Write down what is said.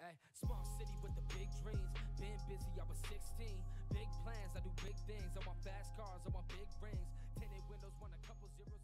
Ay, small city with the big dreams. Been busy, I was 16. Big plans, I do big things. I want fast cars, I want big rings. Tinted windows, want a couple zeros.